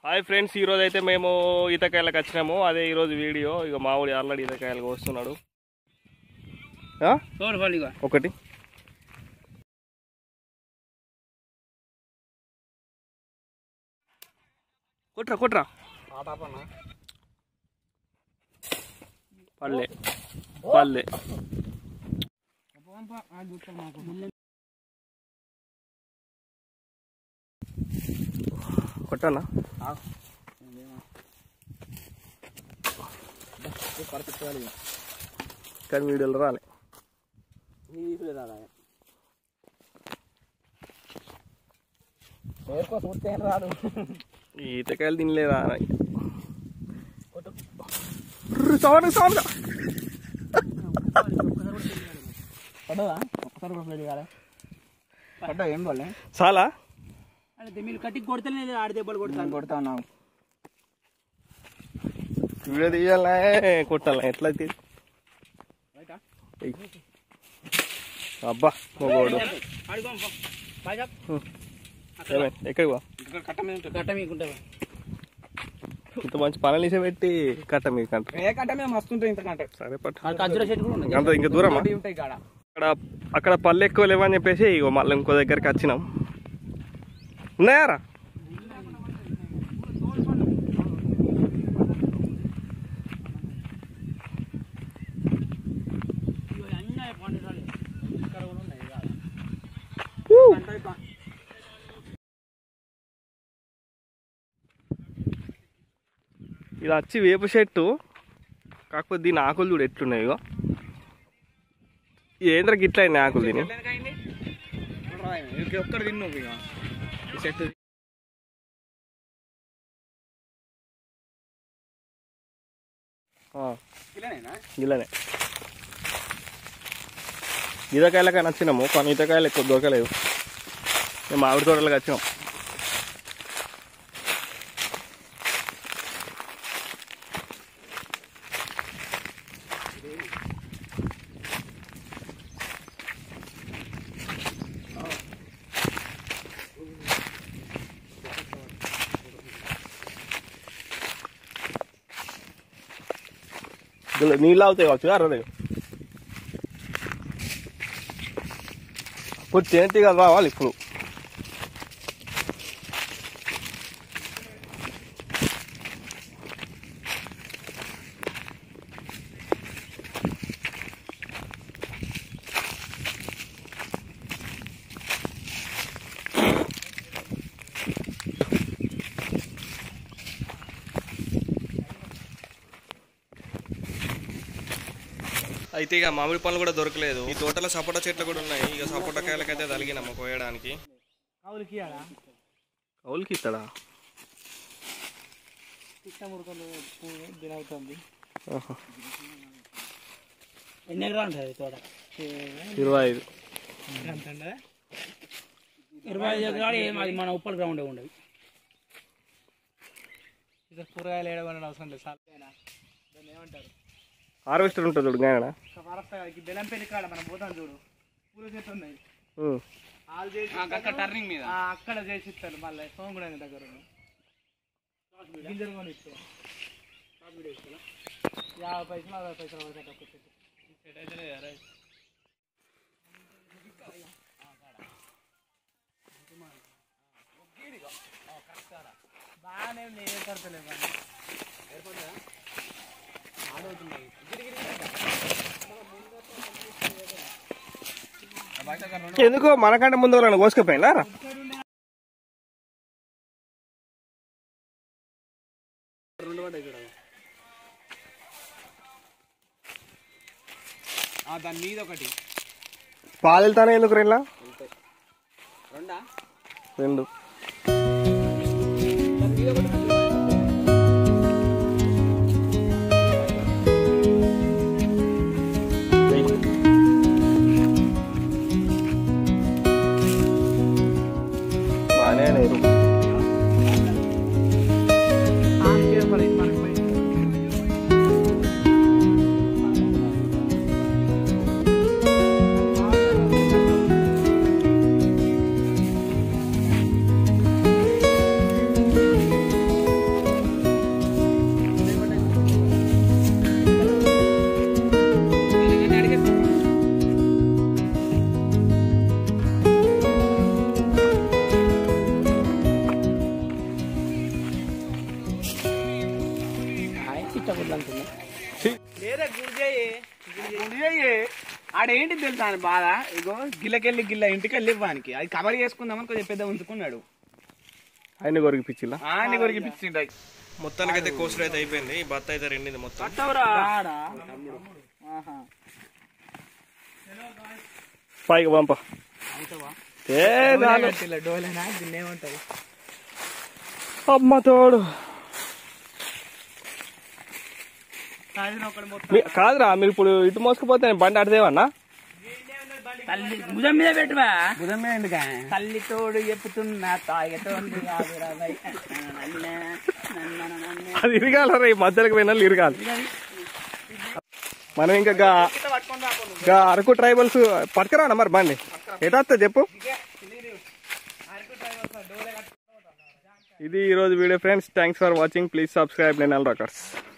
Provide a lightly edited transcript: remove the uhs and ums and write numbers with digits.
Hi friends, ఈరోజు అయితే మేము ఈతకాయలకు వచ్చినాము. అదే ఈరోజు వీడియో. ఇక మామిడి ఆల్రెడీ ఈతకాయలకు వస్తున్నాడు. ఒకటి కొట్రా కొట్రా పల్లె పల్లె కొట్టానా కానీ వీడియోలు రాలే. రాదు ఈతకాయలు తినలేదా? సౌండ్ సౌండ్ పడ్డా ఏం పోలే చాలా మీరు కట్టి కొడతలే ఆడి దెబ్బలు కొడతా ఉన్నావు. వీడియో తీయాలే కొట్టాలా ఎట్లా అబ్బా మొగోడు ఎక్కడికి ఇంత మంచి పనులు వేసే పెట్టి కట్ట మీ కంట కట్ట మీద మస్తు ఉంటుంది. ఇంత కంట సరే పట్టు ఇంకా దూరం అక్కడ పళ్ళు ఎక్కువ లేవని చెప్పేసి ఇగో మళ్ళీ ఇంకో దగ్గరికి వచ్చినాం. ఉన్నాయారా? ఇది వచ్చి వేప చెట్టు, కాకపోతే దీని ఆకులు చూడు ఎట్లున్నాయి. ఇగో ఏంద్ర గిట్ల అయినాయి ఆకులు దీని. ఒక్కడు తిన్నావు చెట్టు ఇలానే ఈతకాయలకైనా వచ్చినాము, కానీ ఈతకాయలు ఎక్కువ దొరకలేదు. మేము మామిడి తోటలకు వచ్చినాం. నీళ్ళు అవుతాయి కావచ్చు అరవై ఇప్పుడు తేనెటీగ రావాలి. ఇప్పుడు అయితే ఇక మామిడి పనులు కూడా దొరకలేదు. ఈ తోటలో సపోటా చెట్లు కూడా ఉన్నాయి. ఇక సపోటా కాయలకైతే తలిగినాము కోయడానికి. కౌలుకి ఇస్తాడా? 25 మన ఉప్పల్ గ్రౌండ్ ఉండదు. కూరగాయలు ఏడవని అవసరం లేదు. దాన్ని ఏమంటారు? హార్వెస్టర్ ఉంటుంది చూడు. గాయన బెల్లంపల్లి కాడ మనం పోతాం చూడు, పూల చెట్లు ఉన్నాయి. టర్నింగ్ మీద అక్కడ చేసి ఇస్తారు. మళ్ళీ సోమగుడ దగ్గర గింజలు కొని ఇస్తారు. 50 పైసలు 60 పైసలు అయితే బాగానే ఏ కడతలేదు. ఎందుకో మనకంటే ముందు వాళ్ళని కోసుకపోయినా దాని మీద ఒకటి పాలు వెళ్తానే ఎందుకు రేలా రెండు బాగానే లేదు. లేదా గుడి ఆడేంటి తెలుసా అని బాధ ఇగో గిల్లకెళ్ళి ఇంటికెళ్ళి ఇవ్వానికి అది కవర్ చేసుకుందామని కొంచెం పెద్ద ఉంచుకున్నాడు. ఆయన కొరికి పిచ్చిలా ఆయన కొరికి పిచ్చిండు. మొత్తానికి అయితే కోసులు అయితే అయిపోయింది. ఈ బత్త అయితే రెండింది మొత్తం. పైకి పంప డోలేనా దీన్ని ఏమంటారు అమ్మ తోడు. కాదురా మీరు ఇప్పుడు ఇటు మోసుకుపోతే బండి అడిదేవన్నా తల్లి భుజం మీద పెట్టువా. భుజం మీద ఎందుకు తల్లి తోడు చెప్పుతున్నా తాగతోంది అది ఇరగాలరా. ఈ మధ్యలోకి పోయిన ఇరగాలి. మనం ఇంకా అరకు ట్రైబల్స్ పట్టుకురా మరి బండి ఎటా చెప్పు. ఇది ఈరోజు video friends. Thanks for watching. Please subscribe. నేను రాకర్స్.